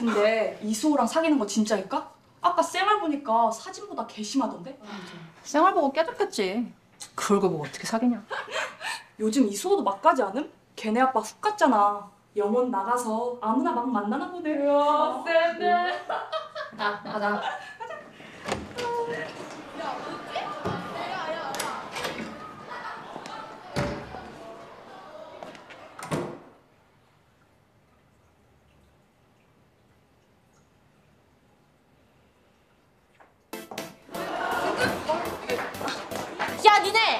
근데 이수호랑 사귀는 거 진짜일까? 아까 쌩얼 보니까 사진보다 개심하던데? 생활 보고 깨졌겠지. 그걸 보고 어떻게 사귀냐? 요즘 이수호도 막가지 않음? 걔네 아빠 훅 갔잖아. 영혼 나가서 아무나 막 만나나 보네. 와, 쎄네. 자, 가자. 야, 니네!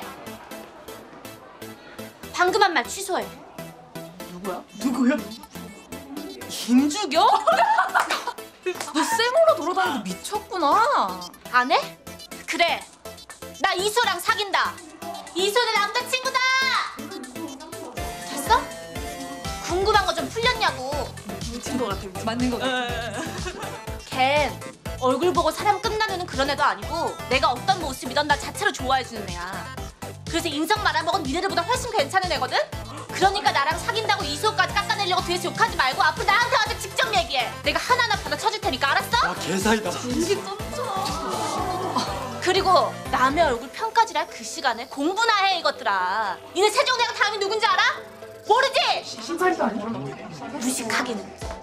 방금 한 말 취소해. 누구야? 누구야? 김주경? 너 쌩으로 돌아다니고 미쳤구나. 안 해? 그래. 나 이수랑 사귄다. 이수는 남자친구다! 됐어? 궁금한 거 좀 풀렸냐고. 미친 거 같아. 맞는 거 같아. 걘 얼굴 보고 사람 끝나누는 그런 애도 아니고 내가 어떤 모습이던 나 자체로 좋아해주는 애야. 그래서 인성 말아먹은 니네들보다 훨씬 괜찮은 애거든? 그러니까 나랑 사귄다고 이수호까지 깎아내려고 뒤에서 욕하지 말고 앞으로 나한테 와서 직접 얘기해. 내가 하나하나 받아 쳐줄 테니까, 알았어? 아 개사이다. 그리고 남의 얼굴 평가질할 그 시간에 공부나 해, 이것들아. 니네 세종대왕 다음이 누군지 알아? 모르지? 신발도 아니야. 무식하기는.